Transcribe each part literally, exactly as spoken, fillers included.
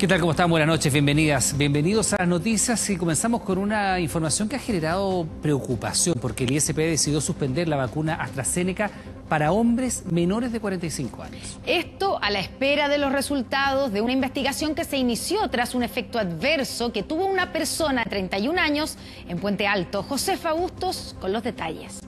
¿Qué tal? ¿Cómo están? Buenas noches, bienvenidas, bienvenidos a las noticias y comenzamos con una información que ha generado preocupación porque el I S P decidió suspender la vacuna AstraZeneca para hombres menores de cuarenta y cinco años. Esto a la espera de los resultados de una investigación que se inició tras un efecto adverso que tuvo una persona de treinta y un años en Puente Alto. Josefa Bustos con los detalles.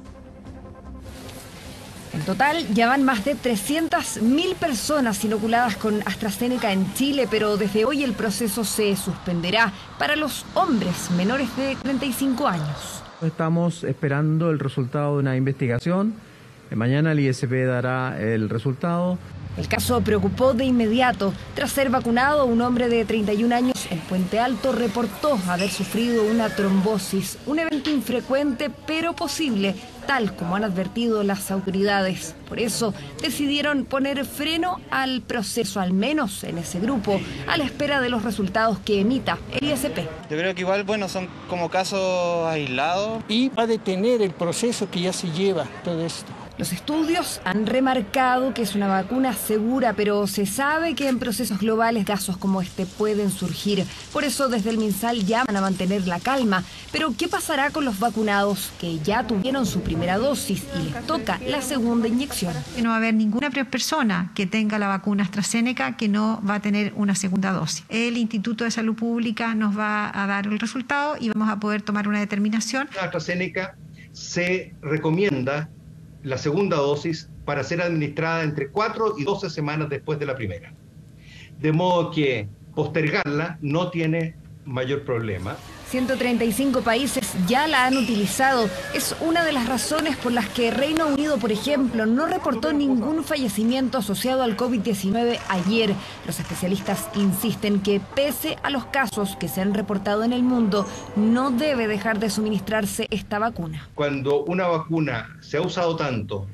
En total, ya van más de trescientas mil personas inoculadas con AstraZeneca en Chile, pero desde hoy el proceso se suspenderá para los hombres menores de cuarenta y cinco años. Estamos esperando el resultado de una investigación. Mañana el I S P dará el resultado. El caso preocupó de inmediato. Tras ser vacunado, un hombre de treinta y un años en Puente Alto reportó haber sufrido una trombosis, un evento infrecuente pero posible, tal como han advertido las autoridades. Por eso decidieron poner freno al proceso, al menos en ese grupo, a la espera de los resultados que emita el I S P. Yo creo que igual, bueno, son como casos aislados. Y va a detener el proceso que ya se lleva todo esto. Los estudios han remarcado que es una vacuna segura, pero se sabe que en procesos globales casos como este pueden surgir. Por eso desde el MinSal llaman a mantener la calma. Pero ¿qué pasará con los vacunados que ya tuvieron su primera dosis y les toca la segunda inyección? No va a haber ninguna persona que tenga la vacuna AstraZeneca que no va a tener una segunda dosis. El Instituto de Salud Pública nos va a dar el resultado y vamos a poder tomar una determinación. La AstraZeneca se recomienda la segunda dosis para ser administrada entre cuatro y doce semanas después de la primera. De modo que postergarla no tiene mayor problema. ciento treinta y cinco países ya la han utilizado. Es una de las razones por las que Reino Unido, por ejemplo, no reportó ningún fallecimiento asociado al COVID diecinueve ayer. Los especialistas insisten que pese a los casos que se han reportado en el mundo, no debe dejar de suministrarse esta vacuna. Cuando una vacuna se ha usado tanto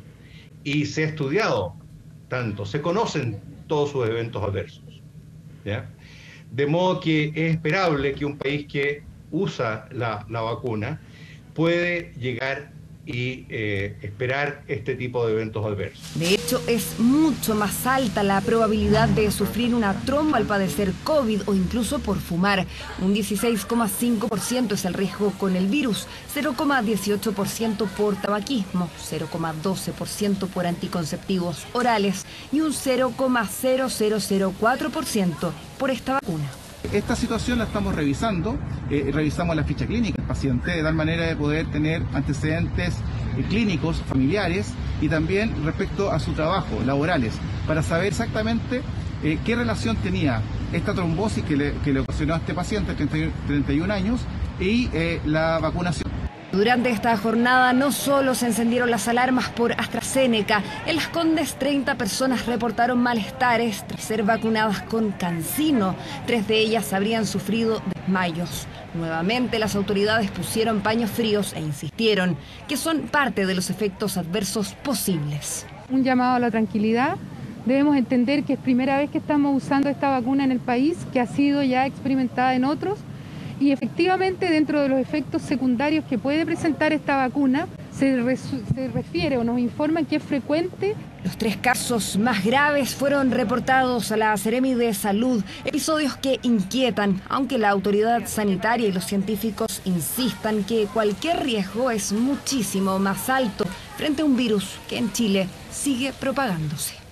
y se ha estudiado tanto, se conocen todos sus eventos adversos, ¿ya? De modo que es esperable que un país que usa la, la vacuna puede llegar y eh, esperar este tipo de eventos adversos. De hecho, es mucho más alta la probabilidad de sufrir una tromba al padecer COVID o incluso por fumar. Un dieciséis coma cinco por ciento es el riesgo con el virus, cero coma dieciocho por ciento por tabaquismo, cero coma doce por ciento por anticonceptivos orales y un cero coma cero cero cero cuatro por ciento por esta vacuna. Esta situación la estamos revisando, eh, revisamos la ficha clínica del paciente de tal manera de poder tener antecedentes eh, clínicos, familiares y también respecto a su trabajo, laborales, para saber exactamente eh, qué relación tenía esta trombosis que le, que le ocasionó a este paciente de treinta y un años y eh, la vacunación. Durante esta jornada no solo se encendieron las alarmas por AstraZeneca, en Las Condes treinta personas reportaron malestares tras ser vacunadas con CanSino. Tres de ellas habrían sufrido desmayos. Nuevamente las autoridades pusieron paños fríos e insistieron que son parte de los efectos adversos posibles. Un llamado a la tranquilidad. Debemos entender que es primera vez que estamos usando esta vacuna en el país, que ha sido ya experimentada en otros. Y efectivamente, dentro de los efectos secundarios que puede presentar esta vacuna, se, re, se refiere o nos informan que es frecuente. Los tres casos más graves fueron reportados a la Seremi de Salud, episodios que inquietan, aunque la autoridad sanitaria y los científicos insistan que cualquier riesgo es muchísimo más alto frente a un virus que en Chile sigue propagándose.